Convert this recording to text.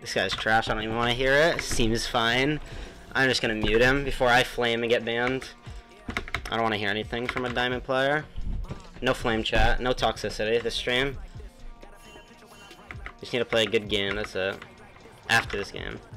This guy's trash. I don't even want to hear it. Seems fine. I'm just going to mute him before I flame and get banned. I don't want to hear anything from a diamond player. No flame chat. No toxicity this stream. Just need to play a good game. That's it. After this game.